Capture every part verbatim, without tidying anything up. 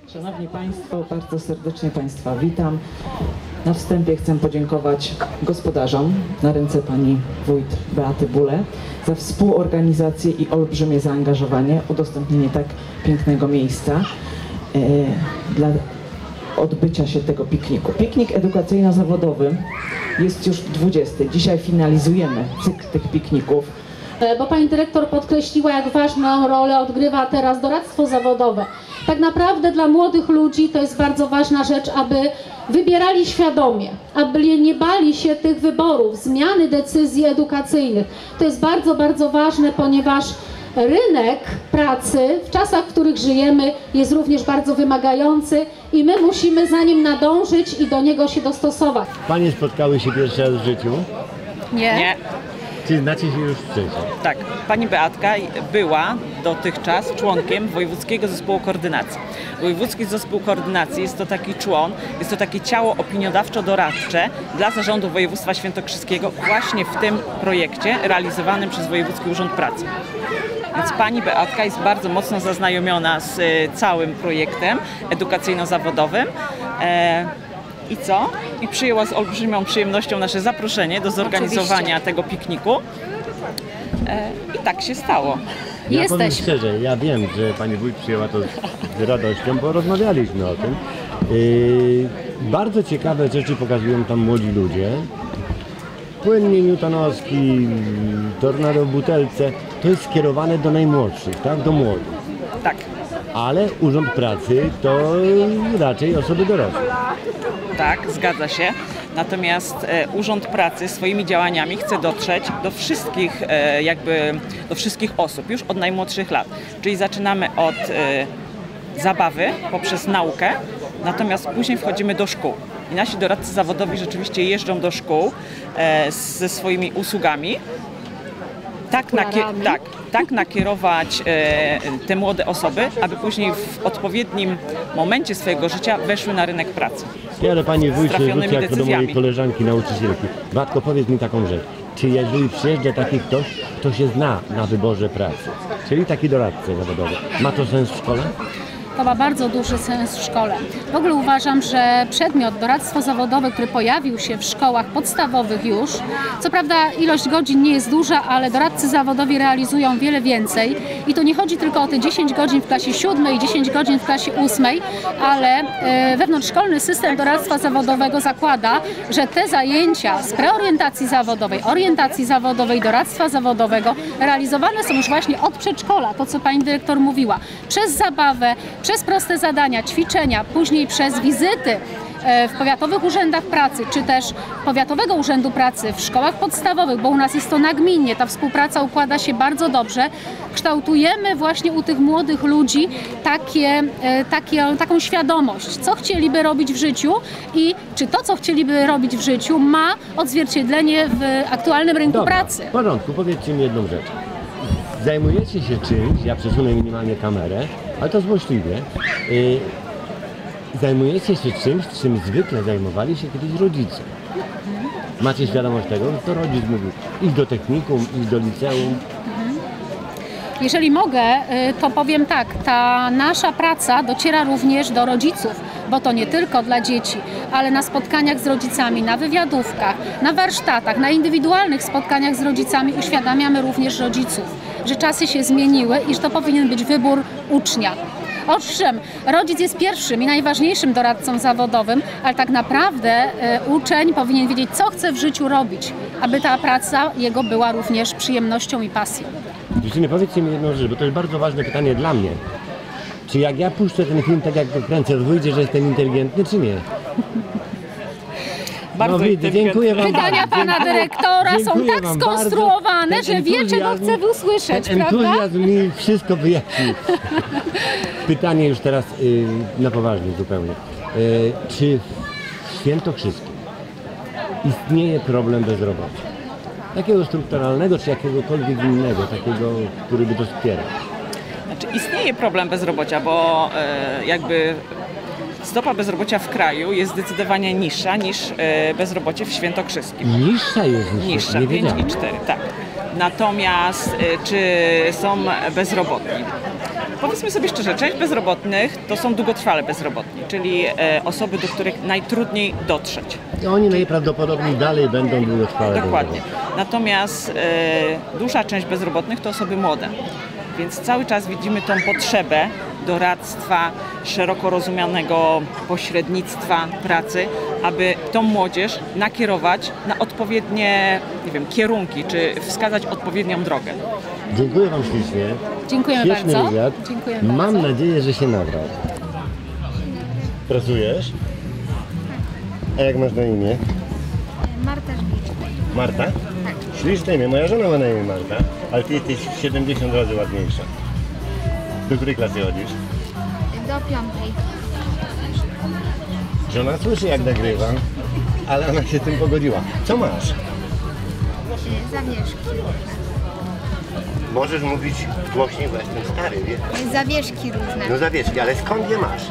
Szanowni Państwo, bardzo serdecznie Państwa witam. Na wstępie chcę podziękować gospodarzom, na ręce pani wójt Beaty Bule, za współorganizację i olbrzymie zaangażowanie, udostępnienie tak pięknego miejsca e, dla odbycia się tego pikniku. Piknik edukacyjno-zawodowy jest już dwudziesty. Dzisiaj finalizujemy cykl tych pikników. Bo pani dyrektor podkreśliła, jak ważną rolę odgrywa teraz doradztwo zawodowe. Tak naprawdę dla młodych ludzi to jest bardzo ważna rzecz, aby wybierali świadomie, aby nie bali się tych wyborów, zmiany decyzji edukacyjnych. To jest bardzo, bardzo ważne, ponieważ rynek pracy w czasach, w których żyjemy, jest również bardzo wymagający i my musimy za nim nadążyć i do niego się dostosować. Panie spotkały się pierwszy raz w życiu? Nie. Nie. Czy znacie się już wcześniej? Tak. Pani Beatka była dotychczas członkiem Wojewódzkiego Zespołu Koordynacji. Wojewódzki Zespół Koordynacji jest to taki człon, jest to takie ciało opiniodawczo-doradcze dla Zarządu Województwa Świętokrzyskiego właśnie w tym projekcie realizowanym przez Wojewódzki Urząd Pracy. Więc pani Beatka jest bardzo mocno zaznajomiona z całym projektem edukacyjno-zawodowym. E I co? I przyjęła z olbrzymią przyjemnością nasze zaproszenie do zorganizowania Oczywiście. tego pikniku. E, I tak się stało. Ja Jesteśmy. powiem szczerze, ja wiem, że pani wójt przyjęła to z radością, bo rozmawialiśmy o tym. Yy, bardzo ciekawe rzeczy pokazują tam młodzi ludzie. Płynnie newtonowski, tornado w butelce. To jest skierowane do najmłodszych, tak? Do młodych. Tak. Ale Urząd Pracy to raczej osoby dorosłe. Tak, zgadza się. Natomiast e, Urząd Pracy swoimi działaniami chce dotrzeć do wszystkich, e, jakby, do wszystkich osób, już od najmłodszych lat. Czyli zaczynamy od e, zabawy poprzez naukę, natomiast później wchodzimy do szkół. I nasi doradcy zawodowi rzeczywiście jeżdżą do szkół e, ze swoimi usługami. Tak, nakie- tak, tak nakierować e, te młode osoby, aby później w odpowiednim momencie swojego życia weszły na rynek pracy. Ja, ale pani wójt się trafionymi rzuci jak do mojej decyzjami. koleżanki nauczycielki. Batko, powiedz mi taką rzecz. Czy jeżeli przyjeżdża taki ktoś, kto się zna na wyborze pracy, czyli taki doradca zawodowy, ma to sens w szkole? To ma bardzo duży sens w szkole. W ogóle uważam, że przedmiot doradztwo zawodowe, który pojawił się w szkołach podstawowych już, co prawda ilość godzin nie jest duża, ale doradcy zawodowi realizują wiele więcej i tu nie chodzi tylko o te dziesięć godzin w klasie siódmej i dziesięć godzin w klasie ósmej, ale wewnątrzszkolny system doradztwa zawodowego zakłada, że te zajęcia z preorientacji zawodowej, orientacji zawodowej, doradztwa zawodowego realizowane są już właśnie od przedszkola, to co pani dyrektor mówiła, przez zabawę, przez proste zadania, ćwiczenia, później przez wizyty w powiatowych urzędach pracy, czy też Powiatowego Urzędu Pracy w szkołach podstawowych, bo u nas jest to nagminnie, ta współpraca układa się bardzo dobrze. Kształtujemy właśnie u tych młodych ludzi takie, takie, taką świadomość, co chcieliby robić w życiu i czy to, co chcieliby robić w życiu, ma odzwierciedlenie w aktualnym rynku Dobra, pracy. w porządku, powiedzcie mi jedną rzecz. Zajmujecie się czymś, ja przesunę minimalnie kamerę, ale to złośliwie. Yy, zajmujecie się czymś, czym zwykle zajmowali się kiedyś rodzice. Macie świadomość tego, że to rodzic mówił idź do technikum, idź do liceum. Jeżeli mogę, to powiem tak, ta nasza praca dociera również do rodziców, bo to nie tylko dla dzieci, ale na spotkaniach z rodzicami, na wywiadówkach, na warsztatach, na indywidualnych spotkaniach z rodzicami uświadamiamy również rodziców, że czasy się zmieniły i że to powinien być wybór ucznia. Owszem, rodzic jest pierwszym i najważniejszym doradcą zawodowym, ale tak naprawdę y, uczeń powinien wiedzieć, co chce w życiu robić, aby ta praca jego była również przyjemnością i pasją. Dziewczyny, powiedzcie mi jedną rzecz, bo to jest bardzo ważne pytanie dla mnie. Czy jak ja puszczę ten film tak jak go kręcę, to wyjdzie, że jestem inteligentny, czy nie? Bardzo no widzę, dziękuję wam Pytania bardzo. pana Dziękuję, dyrektora są dziękuję tak wam skonstruowane, bardzo. że wie, czego entuzjazm- chce usłyszeć, ten prawda? entuzjazm mi wszystko wyjaśnił. Pytanie już teraz y, na poważnie zupełnie. Y, czy w Świętokrzyskim istnieje problem bezrobocia? Takiego strukturalnego, czy jakiegokolwiek innego, takiego, który by to wspierał? Znaczy, istnieje problem bezrobocia, bo e, jakby stopa bezrobocia w kraju jest zdecydowanie niższa niż e, bezrobocie w Świętokrzyskim. Niższa jest niż Niższa, nie pięć wiedziałem. i cztery, tak. Natomiast e, czy są bezrobotni? Powiedzmy sobie szczerze, część bezrobotnych to są długotrwale bezrobotni, czyli e, osoby, do których najtrudniej dotrzeć. I oni najprawdopodobniej dalej będą długotrwale. Dokładnie. Natomiast e, duża część bezrobotnych to osoby młode, więc cały czas widzimy tą potrzebę doradztwa, szeroko rozumianego pośrednictwa pracy, aby tą młodzież nakierować na odpowiednie, nie wiem, kierunki, czy wskazać odpowiednią drogę. Dziękuję Wam ślicznie. Dziękujemy Świetny bardzo. wywiad. Dziękujemy Mam bardzo. nadzieję, że się nagrał. Pracujesz? A jak masz na imię? Marta Żbiczka. Marta? Tak. Śliczne imię. Moja żona ma na imię Marta, ale Ty jesteś siedemdziesiąt razy ładniejsza. Do której klasy chodzisz? Do piątej. Żona słyszy jak nagrywam, ale ona się z tym pogodziła. Co masz? Y, Zawieszki. Możesz mówić głośniej, bo jestem stary, wiesz? Y, Zawieszki różne. No zawieszki, ale skąd je masz?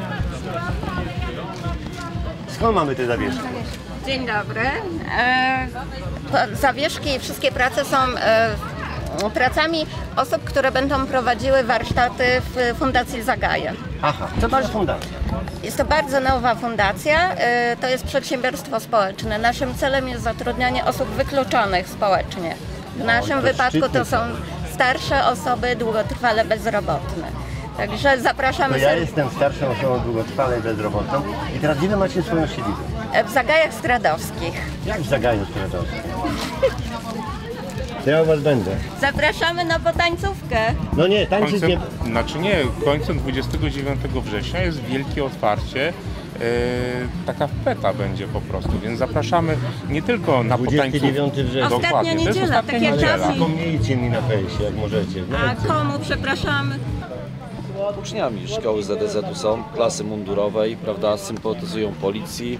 Skąd mamy te zawieszki? Dzień dobry. E, to zawieszki i wszystkie prace są e, pracami osób, które będą prowadziły warsztaty w Fundacji Zagaje. Aha, co to jest fundacja? Jest to bardzo nowa fundacja, e, to jest przedsiębiorstwo społeczne. Naszym celem jest zatrudnianie osób wykluczonych społecznie. W naszym to wypadku szczytny to są starsze osoby długotrwale bezrobotne. Także zapraszamy To ja serdecznie. jestem starszą osobą długotrwale bezrobotną i teraz gdzie wy macie swoją siedzibę? W Zagajach Stradowskich. Jak w Zagaju Stradowskim? To ja u was będę. Zapraszamy na potańcówkę. No nie, tańczyć Końcem, nie... znaczy nie, końcem dwudziestego dziewiątego września jest wielkie otwarcie. E, taka feta będzie po prostu, więc zapraszamy nie tylko na dwudziestego potańcówkę. dziewiątego września. Ostatnia Dokładnie, to jest niedziela, ostatnia takie niedziela. czasy. Zapomnijcie mi na fejsie, jak możecie. A Znajdźcie. komu przepraszamy? Uczniami szkoły Z D Z-u są, klasy mundurowej, prawda, sympatyzują policji.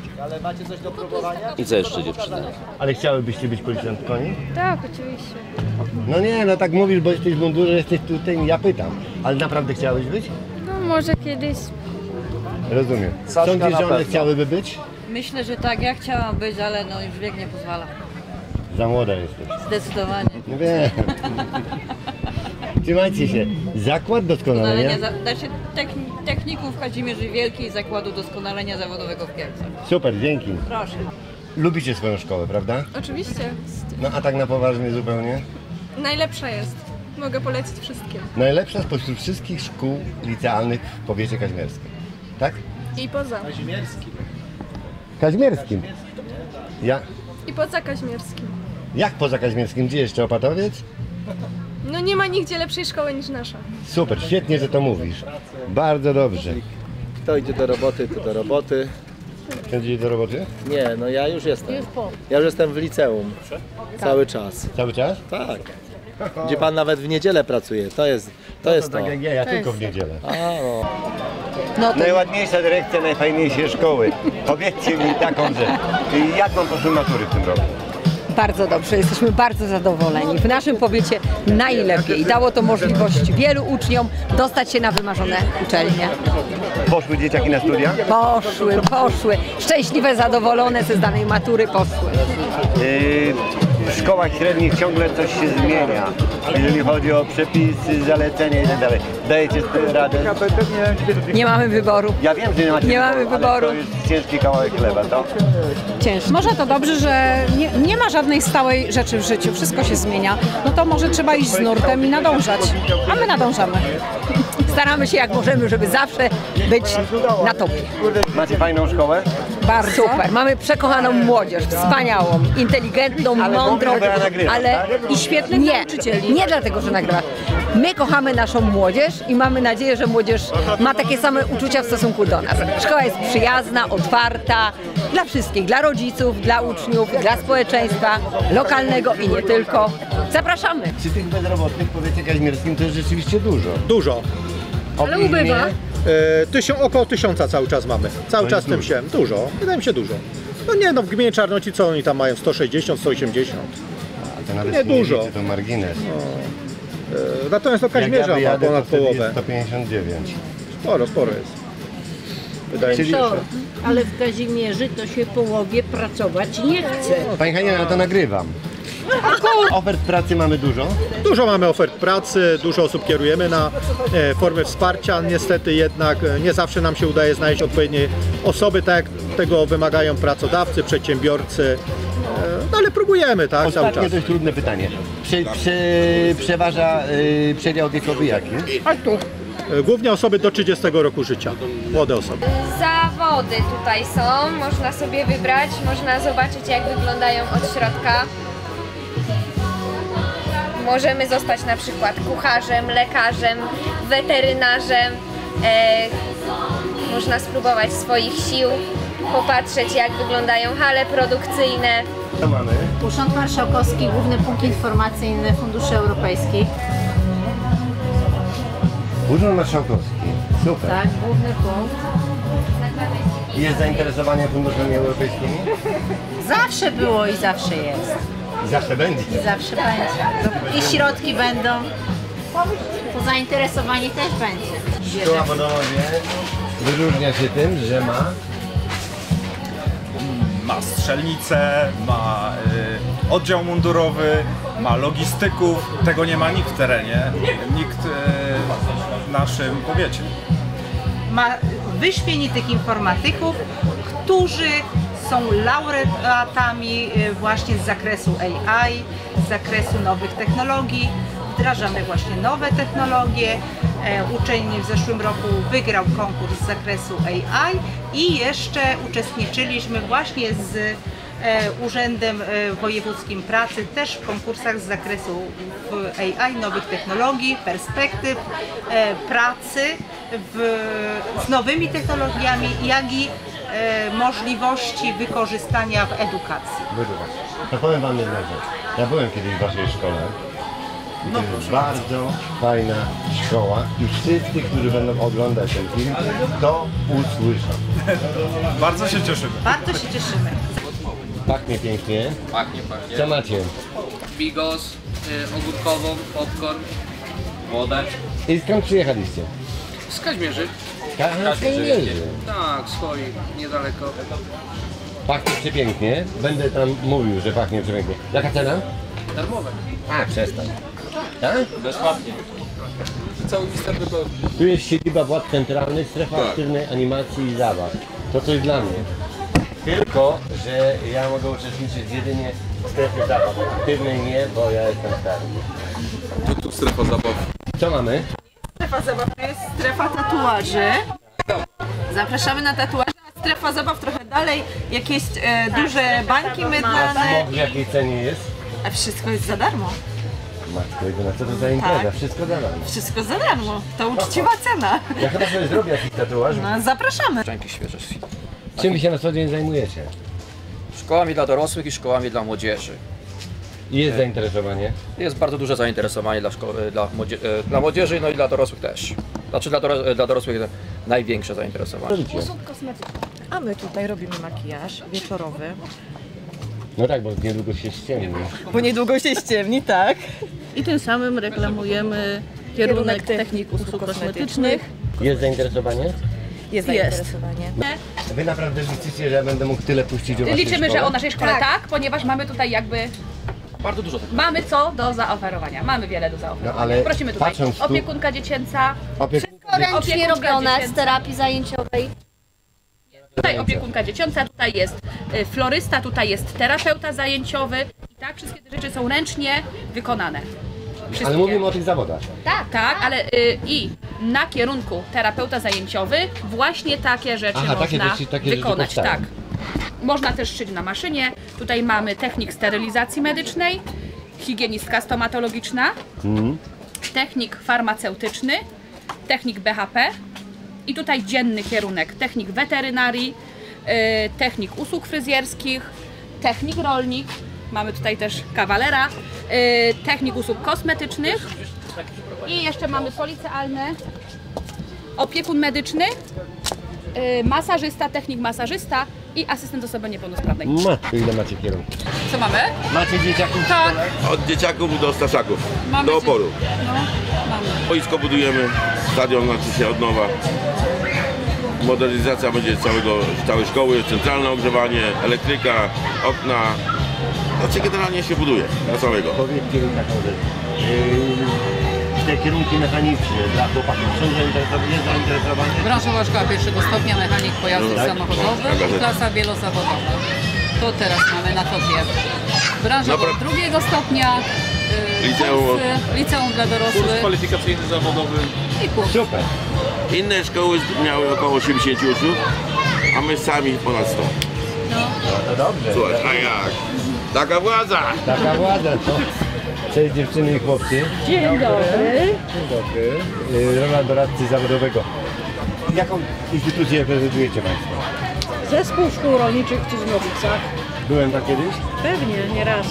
I co jeszcze dziewczyny? Ale chciałybyście być policjantkami? Tak, oczywiście. No nie, no tak mówisz, bo jesteś w mundurze, jesteś tutaj, ja pytam. Ale naprawdę chciałeś być? No może kiedyś. Rozumiem. Saszka Sądzisz, na że one pewno. chciałyby być? Myślę, że tak. Ja chciałam być, ale no już wiek nie pozwala. Za młoda jesteś. Zdecydowanie. No wiem. Trzymajcie się. Zakład doskonalenia. Doskonalenia, za, znaczy techni, techników Kazimierzy Wielkiej Zakładu Doskonalenia Zawodowego w Kielcach. Super, dzięki. Proszę. Lubicie swoją szkołę, prawda? Oczywiście. No a tak na poważnie zupełnie? Najlepsza jest. Mogę polecić wszystkim. Najlepsza spośród wszystkich szkół licealnych w powiecie kazimierskim. Tak? I poza. Kazimierskim. Ja. I poza Kaźmierskim. Jak poza kazimierskim? Gdzie jeszcze Opatowiec? No nie ma nigdzie lepszej szkoły niż nasza. Super, świetnie, że to mówisz. Bardzo dobrze. Kto idzie do roboty, to do roboty. Idzie do roboty? Nie, no ja już jestem. Ja już jestem w liceum. Cały czas. Cały czas? Tak. Gdzie pan nawet w niedzielę pracuje. To jest to. Jest to. Tak jak ja, ja tylko w niedzielę. A, no. No to Najładniejsza dyrekcja, najfajniejsze szkoły. Powiedzcie mi taką rzecz. Jak wam poszły matury w tym roku? bardzo dobrze, jesteśmy bardzo zadowoleni. W naszym powiecie najlepiej. Dało to możliwość wielu uczniom dostać się na wymarzone uczelnie. Poszły dzieciaki na studia? Poszły, poszły. Szczęśliwe, zadowolone ze zdanej matury poszły. Yy, w szkołach średnich ciągle coś się zmienia, jeżeli chodzi o przepisy, zalecenia i tak dalej. Dajecie radę? Nie mamy wyboru. Ja wiem, że nie macie Nie mamy wyboru, wyboru. ale to jest ciężki kawałek chleba, to? Ciężko. Może to dobrze, że nie, nie ma żadnej stałej rzeczy w życiu, wszystko się zmienia. No to może trzeba iść z nurtem i nadążać, a my nadążamy. Staramy się jak możemy, żeby zawsze być na topie. Macie fajną szkołę? Bardzo. Super. Mamy przekochaną młodzież, wspaniałą, inteligentną, Ale mądrą, mówię, że ja nagrywam, ale tak? I świetnych nie, nauczycieli. nie dlatego, że nagrywa. My kochamy naszą młodzież i mamy nadzieję, że młodzież ma takie same uczucia w stosunku do nas. Szkoła jest przyjazna, otwarta dla wszystkich, dla rodziców, dla uczniów, dla społeczeństwa lokalnego i nie tylko. Zapraszamy. Czy tych bezrobotnych w powiecie kazimierskim to jest rzeczywiście dużo? Dużo. Ale ubywa. E, tysią, około tysiąca cały czas mamy. Cały To czas jest tym dużo. się. Dużo. Wydaje mi się dużo. No nie, no w gminie Czarnoci co oni tam mają? sto sześćdziesiąt, sto osiemdziesiąt. A to nawet Nie nie dużo. wiecie, to margines. E, natomiast to Jak ja Kazimierza ma wyjadę, ponad to wtedy połowę. jest sto pięćdziesiąt dziewięć. Sporo, sporo jest. Wydaje mi się, To, że... ale w Kazimierzy to się połowie pracować nie chce. Pani Hania, ja to nagrywam. Ofert pracy mamy dużo? Dużo mamy ofert pracy, dużo osób kierujemy na e, formę wsparcia. Niestety jednak e, nie zawsze nam się udaje znaleźć odpowiednie osoby, tak jak tego wymagają pracodawcy, przedsiębiorcy. E, no ale próbujemy, tak, cały Ostatnie czas. dość trudne pytanie. Prze, prze, przeważa y, przedział wiekowy jaki? E, Głównie osoby do trzydziestego roku życia, młode osoby. Zawody tutaj są, można sobie wybrać, można zobaczyć jak wyglądają od środka. Możemy zostać na przykład kucharzem, lekarzem, weterynarzem. E, można spróbować swoich sił, popatrzeć jak wyglądają hale produkcyjne. Co mamy? Urząd Marszałkowski, Główny Punkt Informacyjny Funduszy Europejskich. Urząd Marszałkowski. Super. Tak, główny punkt. Jest zainteresowanie funduszami europejskimi? Zawsze było i zawsze jest. I zawsze będzie. I zawsze będzie. I środki będą. To zainteresowanie też będzie. Szkoła w Odołowie wyróżnia się tym, że ma ma strzelnicę, ma y, oddział mundurowy, ma logistyków. Tego nie ma nikt w terenie, nikt y, w naszym powiecie. Ma wyśmienitych informatyków, którzy są laureatami właśnie z zakresu A I, z zakresu nowych technologii. Wdrażamy właśnie nowe technologie. Uczeń w zeszłym roku wygrał konkurs z zakresu A I i jeszcze uczestniczyliśmy właśnie z Urzędem Wojewódzkim Pracy też w konkursach z zakresu A I, nowych technologii, perspektyw pracy w, z nowymi technologiami, jak i możliwości wykorzystania w edukacji. To powiem wam jedną rzecz. Ja byłem kiedyś w waszej szkole. To jest bardzo fajna szkoła i wszyscy, którzy będą oglądać ten film, to usłyszą. Bardzo się cieszymy. Bardzo się cieszymy. Pachnie pięknie. Pachnie, pachnie. Co macie? Bigos, y, ogórkową, popcorn, wodę. I skąd przyjechaliście? Z Kaźmierzy. Ka- z Kaźmierzy. Tak, stoi niedaleko. Pachnie przepięknie. Będę tam mówił, że pachnie przepięknie. Jaka cena? Darmowe. A, przestań. Tak? Bezpłatnie. Cały mister wypełni. Tu jest siedziba władz centralnych, strefa Tak. aktywnej animacji i zabaw. To coś dla mnie. Tylko, że ja mogę uczestniczyć jedynie w strefie zabaw. Aktywnej nie, bo ja jestem stary. Tu, tu strefa zabaw. Co mamy? Strefa zabaw to jest strefa tatuaży. Zapraszamy na tatuaże, a strefa zabaw trochę dalej, jakieś e, duże bańki mydlane. W jakiej cenie jest? A wszystko jest za darmo. Matko, jedyna, co to za impreza? Tak. Wszystko za darmo. Wszystko za darmo. To uczciwa cena. Ja chyba sobie zrobię jakiś tatuaż. No, zapraszamy. Świeże. Czym wy się na co dzień zajmujecie? Szkołami dla dorosłych i szkołami dla młodzieży. I jest zainteresowanie? Jest bardzo duże zainteresowanie dla, szkoły, dla, młodzie, dla młodzieży, no i dla dorosłych też. Znaczy dla, doro, dla dorosłych największe zainteresowanie. Usług kosmetycznych. A my tutaj robimy makijaż wieczorowy. No tak, bo niedługo się ściemni. Bo niedługo się ściemni, tak. I tym samym reklamujemy kierunek technik usług kosmetycznych. Jest zainteresowanie? Jest zainteresowanie. Wy naprawdę liczycie, że ja będę mógł tyle puścić o waszej Liczymy, szkole? że o naszej szkole tak. tak, ponieważ mamy tutaj jakby bardzo dużo tego. mamy co do zaoferowania. Mamy wiele do zaoferowania. No, ale prosimy tutaj patrząc tu- opiekunka dziecięca. Opiekunka Ręcznie Ręcznie robione dziecięca. z terapii zajęciowej. Tutaj opiekunka dziecięca, tutaj jest y, florysta, tutaj jest terapeuta zajęciowy. I tak wszystkie te rzeczy są ręcznie wykonane. Wszystkie. Ale mówimy o tych zawodach. Tak, tak, ale y, i na kierunku terapeuta zajęciowy właśnie takie rzeczy Aha, takie można rzeczy- takie rzeczy wykonać. powstają. Tak. Można też szyć na maszynie. Tutaj mamy technik sterylizacji medycznej, higienistka stomatologiczna, Mhm. technik farmaceutyczny, technik B H P i tutaj dzienny kierunek technik weterynarii, yy, technik usług fryzjerskich, technik rolnik, mamy tutaj też kawalera, yy, technik usług kosmetycznych i jeszcze mamy policealne, opiekun medyczny, yy, masażysta, technik masażysta i asystent osoby niepełnosprawnej. Matko, ile macie kierunków? Co mamy? Macie dzieciaków w Tak. szkole? Od dzieciaków do staszaków, Mamy do dzie- oporu. No, mamy. Boisko budujemy, stadion znaczy się od nowa. Modernizacja będzie całego, całej szkoły, centralne ogrzewanie, elektryka, okna. Znaczy generalnie się buduje na całego. Powiedzcie mi taką rzecz. Yy, te kierunki mechaniczne dla chłopaków są zainteresowani? Jest zainteresowani? Branżowa szkoła pierwszego stopnia, mechanik pojazdów No tak. samochodowych i klasa wielozawodowa. To teraz mamy na topie. Branżowa Dobra. drugiego stopnia, yy, Liceum. kursy, liceum dla dorosłych. Kurs kwalifikacyjny zawodowy. I kurs. Super. Inne szkoły miały około osiemdziesiąt uczniów, a my sami ponad sto. No. No to dobrze. Słuchaj, a jak? Taka władza! Taka władza, to. Cześć dziewczyny i chłopcy. Dzień dobry. Dzień dobry. Yy, Rola doradcy zawodowego. Jaką instytucję reprezentujecie Państwo? Zespół Szkół Rolniczych w Cudzmiowicach. Byłem tam kiedyś? Pewnie, nie raz.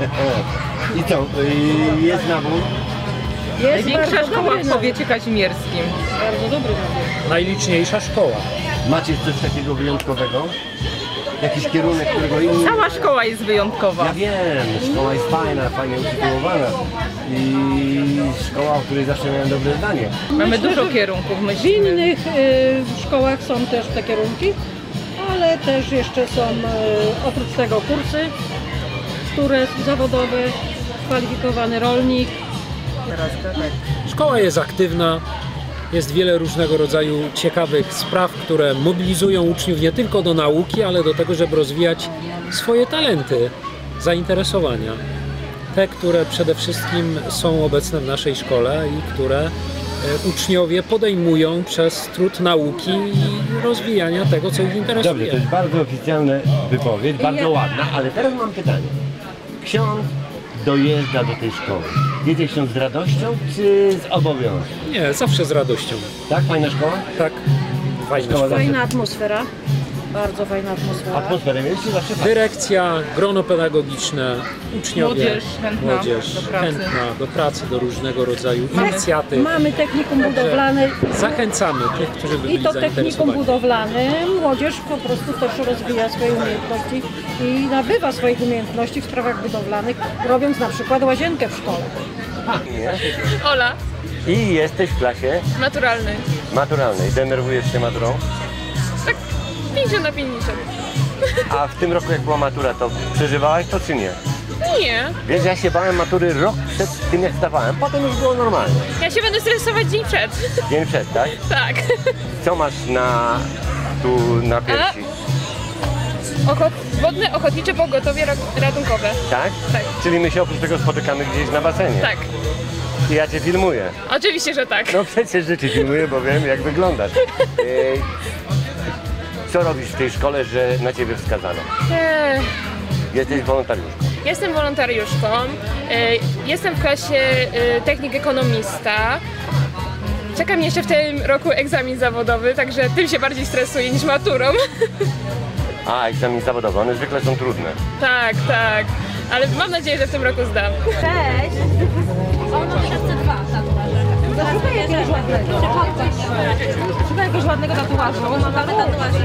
I co, yy, jest nabór? Jest Największa bardzo szkoła dobry w powiecie kazimierskim. Bardzo dobry nabór. Najliczniejsza szkoła. Macie coś takiego wyjątkowego? Jakiś kierunek, którego inni... Cała szkoła jest wyjątkowa. Ja wiem, szkoła jest fajna, fajnie usytuowana i szkoła, o której zawsze miałem dobre zdanie. Mamy Myślę, dużo że kierunków, W myślimy. innych y, szkołach są też te kierunki, ale też jeszcze są y, oprócz tego kursy, które zawodowe, kwalifikowany rolnik. Szkoła jest aktywna, jest wiele różnego rodzaju ciekawych spraw, które mobilizują uczniów nie tylko do nauki, ale do tego, żeby rozwijać swoje talenty, zainteresowania. Te, które przede wszystkim są obecne w naszej szkole i które e, uczniowie podejmują przez trud nauki i rozwijania tego, co ich interesuje. Dobrze, to jest bardzo oficjalna wypowiedź, bardzo Ja- ładna, ale teraz mam pytanie. Ksiądz dojeżdża do tej szkoły. Jedzie ksiądz z radością czy z obowiązkiem? Nie, zawsze z radością. Tak, fajna szkoła? Tak, fajna Szkoła szkoła. Fajna atmosfera, bardzo fajna atmosfera. Atmosferę mieliście zawsze fajną. Dyrekcja, grono pedagogiczne, uczniowie, Młodzież chętna młodzież do pracy. chętna do pracy, do różnego rodzaju Mamy- inicjatyw. Mamy technikum budowlane Zachęcamy tych, którzy by i byli to technikum zainteresowani. budowlane. Młodzież po prostu też rozwija swoje umiejętności i nabywa swoich umiejętności w sprawach budowlanych, robiąc na przykład łazienkę w szkole. Ola, I jesteś w klasie naturalny. maturalnej. Denerwujesz się maturą? Tak pięćdziesiąt na pięćdziesiąt. A w tym roku jak była matura, to przeżywałaś to czy nie? Nie. Wiesz, ja się bałem matury rok przed tym jak zdawałem, potem już było normalnie. Ja się będę stresować dzień przed. Dzień przed, tak? Tak. Co masz na tu na piersi? Oko wodne ochotnicze pogotowie ra- ratunkowe. Tak? Tak. Czyli my się oprócz tego spotykamy gdzieś na basenie. Tak. I ja cię filmuję. Oczywiście, że tak. No przecież, że cię filmuję, bo wiem jak wyglądasz. Ej, co robisz w tej szkole, że na ciebie wskazano? Eee, Jesteś wolontariuszką. Jestem wolontariuszką. E, Jestem w klasie e, technik ekonomista. Czeka mnie jeszcze w tym roku egzamin zawodowy, także tym się bardziej stresuję niż maturą. A, egzamin zawodowy, one zwykle są trudne. Tak, tak. Ale mam nadzieję, że w tym roku zdam. Cześć! Ono mi chce dwa tatuaże. Szukaj jakiegoś ładnego. Szukaj jakiegoś ładnego tatuażu. Mamy tatuaże.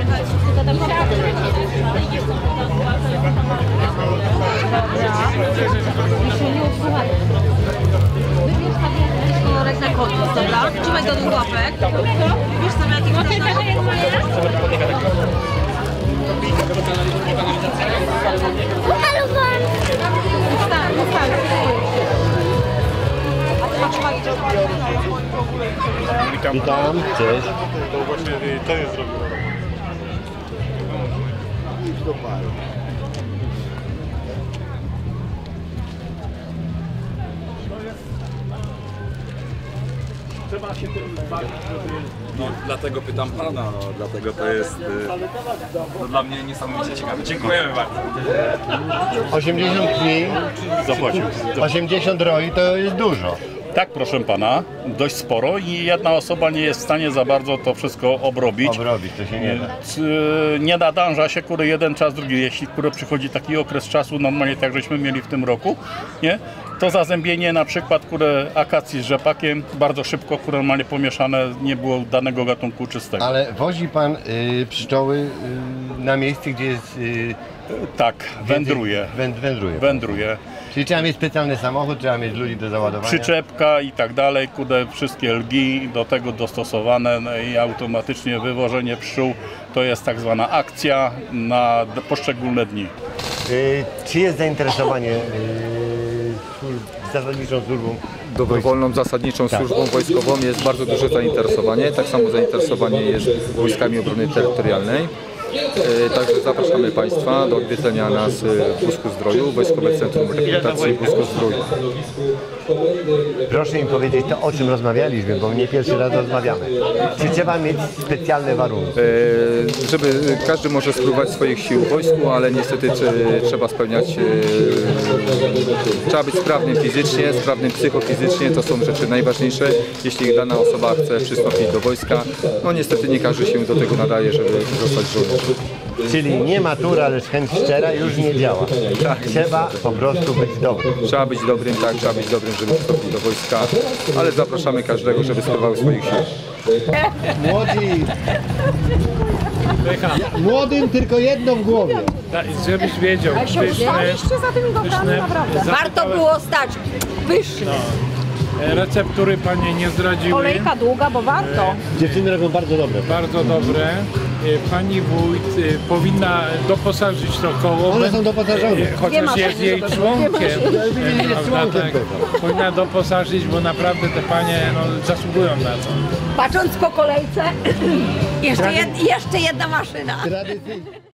I się nie odsłuchaj. Wybierz taki kolorek na koniec, dobra? Trzymaj do dwóch łapek. Wybierz sobie jakiś Witam. Witam, cześć. To właśnie to jest zrobione. Idź do paru. Trzeba się tym bawić, żeby... No, dlatego pytam pana, no, dlatego to jest y, no, dla mnie niesamowicie ciekawe. Dziękujemy bardzo. osiemdziesiąt dni, Zapłacił. osiemdziesiąt roi to jest dużo. Tak, proszę pana, dość sporo i jedna osoba nie jest w stanie za bardzo to wszystko obrobić. Obrobić to się nie da. C- Nie nadąża się, który jeden czas, drugi. Jeśli który przychodzi taki okres czasu, normalnie tak żeśmy mieli w tym roku, nie? To zazębienie na przykład, które akacji z rzepakiem, bardzo szybko, które normalnie pomieszane, nie było danego gatunku czystego. Ale wozi pan y, pszczoły y, na miejsce, gdzie jest... Y, tak, wędruje. Węd, wędruje. Wędruje. Czyli trzeba mieć specjalny samochód, trzeba mieć ludzi do załadowania. Przyczepka i tak dalej, kude wszystkie lgi do tego dostosowane, no i automatycznie wywożenie pszczół to jest tak zwana akcja na d- poszczególne dni. Y, czy jest zainteresowanie y, służb, zasadniczą służbą? Dobrowolną zasadniczą Tak. służbą wojskową jest bardzo duże zainteresowanie. Tak samo zainteresowanie jest Wojskami Obrony Terytorialnej. E, Także zapraszamy Państwa do odwiedzenia nas w Busku-Zdroju, Wojskowe Centrum Rekrutacji Busku-Zdroju. Proszę mi powiedzieć to, o czym rozmawialiśmy, bo nie pierwszy raz rozmawiamy. Czy trzeba mieć specjalne warunki? E, Żeby każdy może spróbować swoich sił w wojsku, ale niestety trze- trzeba spełniać, e, trzeba być sprawnym fizycznie, sprawnym psychofizycznie, to są rzeczy najważniejsze, jeśli dana osoba chce przystąpić do wojska. No niestety nie każdy się do tego nadaje, żeby zostać żołnierzem. Czyli nie matura, lecz chęć szczera już nie działa. Tak. Trzeba po prostu być dobrym. Trzeba być dobrym, tak, trzeba być dobrym, żeby wstąpić do wojska, ale zapraszamy każdego, żeby spróbował swoich sił. Młodzi! Młodym tylko jedno w głowie. Tak, żebyś wiedział, Ale się pyszne, ustaliście za tymi goframi, pyszne, naprawdę. zapytałem- Warto było stać. Pyszne. E, Receptury panie nie zdradziły. Kolejka długa, bo warto. Dziewczyny robią bardzo dobre. Bardzo dobre. E, Pani wójt e, powinna doposażyć to koło. One są doposażone. E, Nie Chociaż ma jest pani jej doposażone. członkiem. Nie ma się. e, Jest prawda, członkiem tak. tego. Powinna doposażyć, bo naprawdę te panie no, zasługują na to. Patrząc po kolejce, jeszcze, jed, jeszcze jedna maszyna.